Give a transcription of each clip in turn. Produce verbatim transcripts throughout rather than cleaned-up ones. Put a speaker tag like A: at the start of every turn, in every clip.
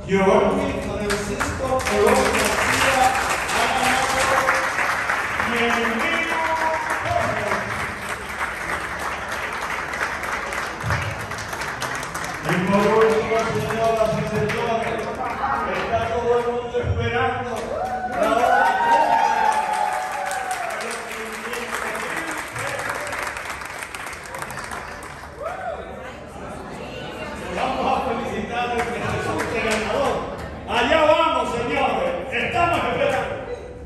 A: Giovanni Francisco Colón García ha ganado diez mil pesos. Y por último, señoras y señores, está todo el mundo esperando la hora. Vamos a felicitar al que resulte ganador. Allá vamos, señores. Estamos esperando.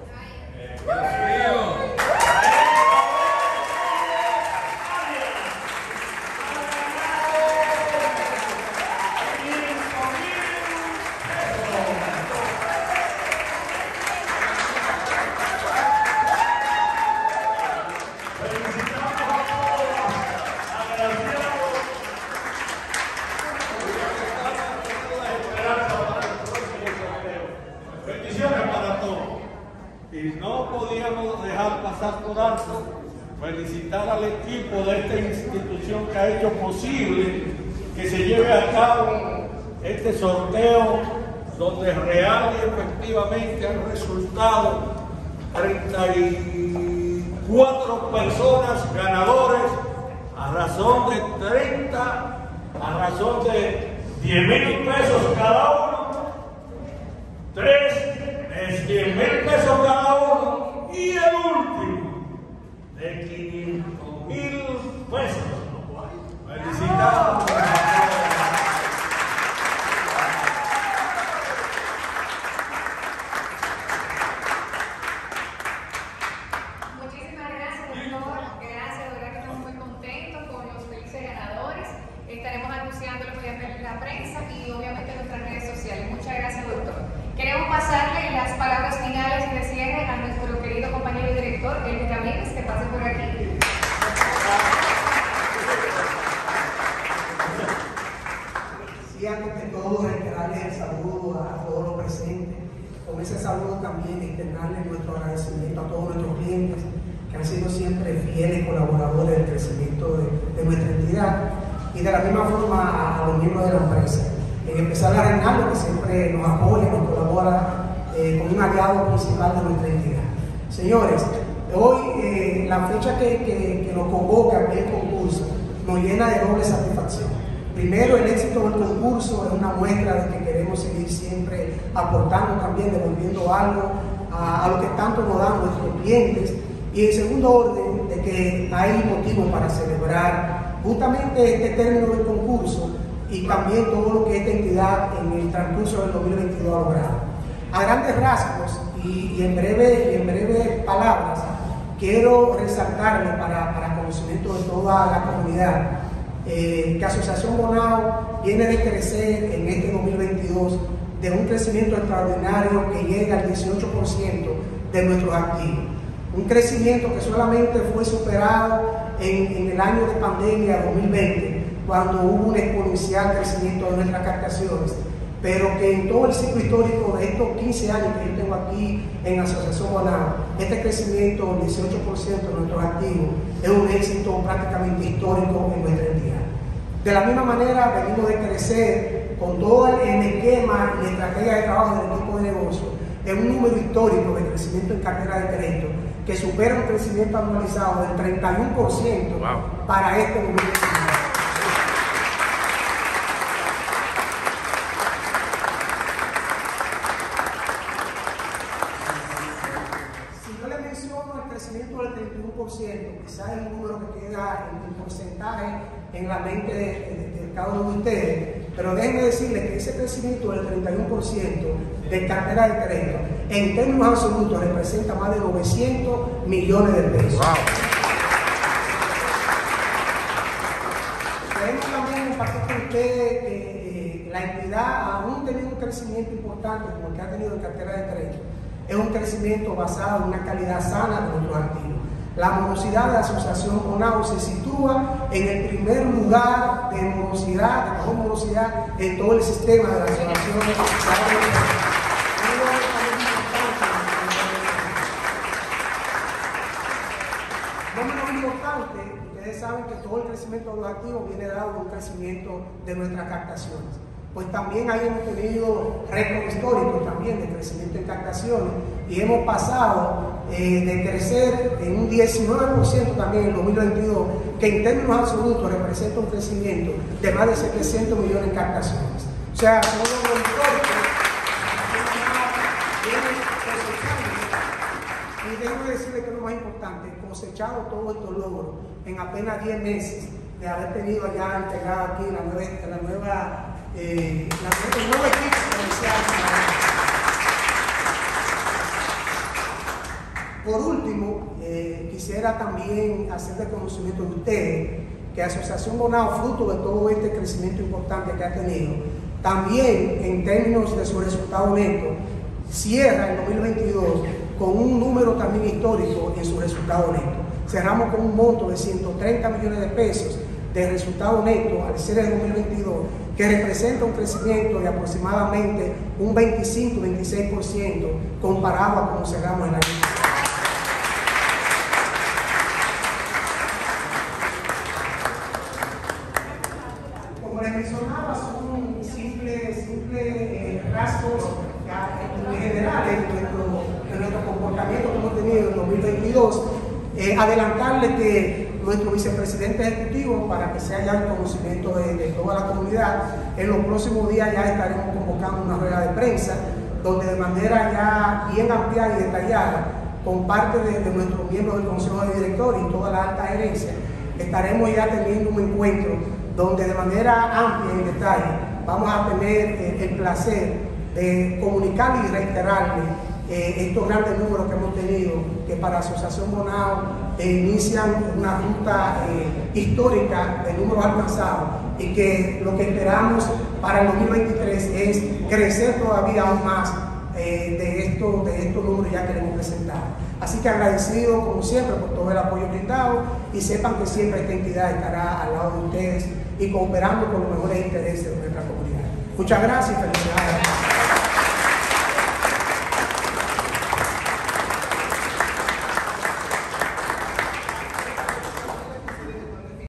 A: Y no podíamos dejar pasar por alto felicitar al equipo de esta institución que ha hecho posible que se lleve a cabo este sorteo, donde real y efectivamente han resultado treinta y cuatro personas ganadores a razón de treinta, a razón de diez mil pesos cada uno, tres es diez mil pesos cada uno, y el último de quinientos mil pesos. Felicitamos.
B: Muchísimas gracias, doctor. Gracias, de verdad que estamos muy contentos con los felices ganadores. Estaremos anunciándolo mediante la prensa y obviamente en nuestras redes sociales. Muchas gracias, doctor. Queremos pasarle las palabras finales y de cierre a nuestro querido compañero y director, Elvis Ramírez, que pase por aquí.
C: Sí, antes de todo, reiterarles el saludo a todos los presentes. Con ese saludo también externarles nuestro agradecimiento a todos nuestros clientes que han sido siempre fieles colaboradores del crecimiento de, de nuestra entidad, y de la misma forma a, a los miembros de la empresa. En especial a Reinaldo, que siempre nos apoya, nos colabora eh, como un aliado principal de nuestra entidad. Señores, hoy eh, la fecha que, que, que nos convoca el concurso nos llena de doble satisfacción. Primero, el éxito del concurso es una muestra de que queremos seguir siempre aportando también, devolviendo algo a, a lo que tanto nos dan nuestros clientes. Y en segundo orden, de que hay motivo para celebrar justamente este término del concurso y también todo lo que esta entidad en el transcurso del dos mil veintidós ha logrado. A grandes rasgos y, y en breve, y en breves palabras, quiero resaltarle para, para conocimiento de toda la comunidad eh, que Asociación Bonao viene de crecer en este dos mil veintidós de un crecimiento extraordinario que llega al dieciocho por ciento de nuestros activos. Un crecimiento que solamente fue superado en, en el año de pandemia dos mil veinte, cuando hubo un exponencial crecimiento de nuestras captaciones, pero que en todo el ciclo histórico de estos quince años que yo tengo aquí en Asociación Bonao, este crecimiento del dieciocho por ciento de nuestros activos es un éxito prácticamente histórico en nuestra entidad. De la misma manera, venimos de crecer con todo el esquema y estrategia de trabajo del equipo de negocio en un número histórico de crecimiento en cartera de crédito que supera un crecimiento anualizado del treinta y uno por ciento wow. para este dos mil diecinueve. Del treinta y uno por ciento, quizás es el número que queda en el porcentaje en la mente de, de, de cada uno de ustedes, pero déjenme decirles que ese crecimiento del treinta y uno por ciento de cartera de crédito en términos absolutos representa más de novecientos millones de pesos. Wow. Creemos también, compartir con ustedes que eh, la entidad, aún teniendo un crecimiento importante como el que ha tenido en cartera de crédito, es un crecimiento basado en una calidad sana de nuestros activos. La morosidad de la Asociación Bonao se sitúa en el primer lugar de morosidad, de mejor morosidad en todo el sistema de la Asociación No menos importante, ustedes saben que todo el crecimiento de los activos viene dado por un crecimiento de nuestras captaciones. pues también ahí hemos tenido récords históricos también de crecimiento en captaciones y hemos pasado eh, de crecer en un diecinueve por ciento también en el dos mil veintidós, que en términos absolutos representa un crecimiento de más de setecientos millones en captaciones. O sea, todo lo histórico viene cosechando. Y déjame decirle que es lo más importante, cosechado todos estos logros en apenas diez meses de haber tenido ya integrado aquí la nueva, la nueva, eh, la nueva, el nuevo equipo provincial. Por último, eh, quisiera también hacer de conocimiento de ustedes que Asociación Bonao, fruto de todo este crecimiento importante que ha tenido, también en términos de su resultado neto, cierra el dos mil veintidós con un número también histórico en su resultado neto. Cerramos con un monto de ciento treinta millones de pesos de resultado neto al cierre del dos mil veintidós, que representa un crecimiento de aproximadamente un veinticinco a veintiséis por ciento comparado a como cerramos el año pasado. Como les mencionaba, son simples, simples eh, rasgos en general de nuestro, de nuestro comportamiento que hemos tenido en el dos mil veintidós. Eh, adelantarle que nuestro vicepresidente ejecutivo, para que sea ya el conocimiento de, de toda la comunidad, en los próximos días ya estaremos convocando una rueda de prensa donde de manera ya bien amplia y detallada, con parte de, de nuestros miembros del Consejo de Directores y toda la alta gerencia, estaremos ya teniendo un encuentro donde de manera amplia y en detalle vamos a tener eh, el placer de comunicarle y reiterarle eh, estos grandes números que hemos tenido, que para Asociación Bonao eh, inician una ruta eh, histórica de números alcanzados y que lo que esperamos para el dos mil veintitrés es crecer todavía aún más eh, de, esto, de estos números ya que le hemos presentado. Así que agradecido como siempre por todo el apoyo brindado y sepan que siempre esta entidad estará al lado de ustedes y cooperando con los mejores intereses de nuestra comunidad. Muchas gracias y felicidades.